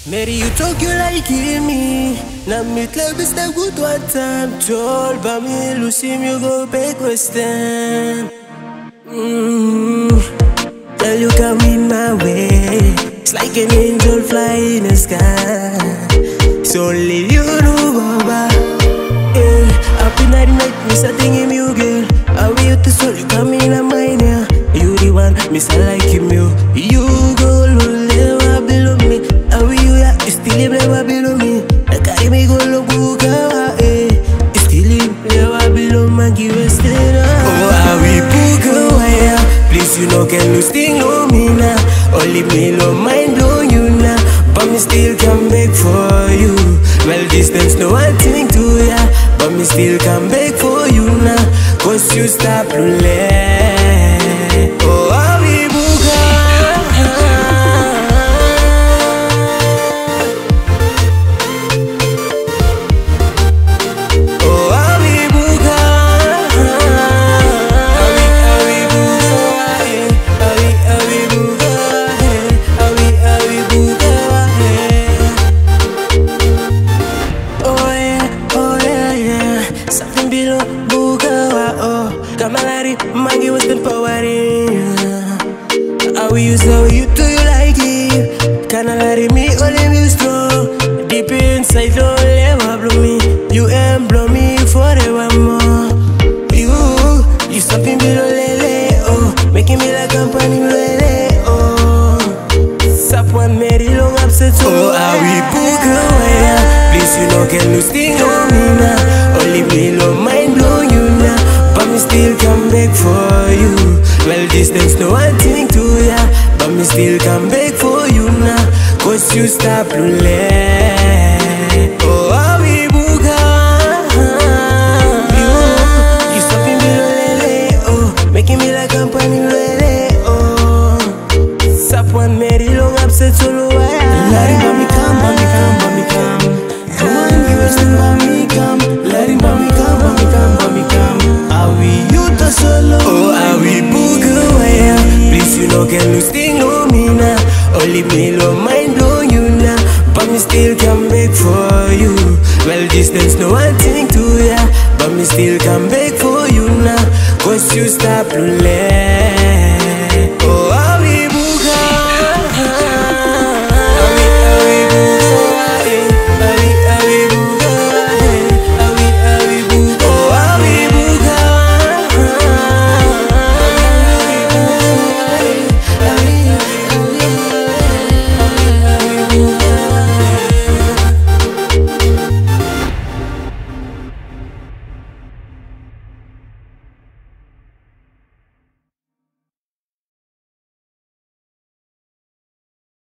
Mary, you talk you like me. Now me club is the good one time. Told by me, Lucy, you go back western. Tell you come in my way. It's like an angel flying in the sky. It's only you know, Baba. Up in the night, miss a thing in you, girl. Awii you to soul, you come in a mine, yeah. You the one, miss I like him, you. You go never below me. Awii you, yeah, you still never below me. I carry me go look, eh. You still never below my give a stay. Oh, Awii Buga, yeah. Please, you know, can you still know me now? Only me, no mind blow you now. But me still come back for you. Well, distance, no one thing to ya. But me still come back for you now. Cause you stop late. Oh, Awii Buga. Oh, Awii Buga. Awii Buga. Awii Buga. Awii Buga. Oh yeah, yeah. Something below Buga. Oh, Kamalari, Maggie was been powering. Awii you so you do you like it? Kanalari me only me strong. Deep inside don't ever blow me. You ain't blow me forevermore. You something below lele. Oh, making me like company lele. Oh, sap one Mary long upset. Oh, Awii Buga, yeah. Please you know can you sting on me now? Only me no mind blow you now. But me still come back for you. Well, distance no one thing to ya. But me still come back for you now. Cause you stop late. Oh, Awii Buga. You something below lele. Oh, making me like company lele. Oh, sap one Mary long upset solo. Let him me come, me come, me come. Come on, give us the me come. Let him me come, me come, me come. Awii you to solo. Oh, Awii Buga, yeah. Please you know can you sting on me now? Only me no mind blow you now. But me still come back for you. Well, distance no one thing to ya. But me still come back for you now. Cause you stop late.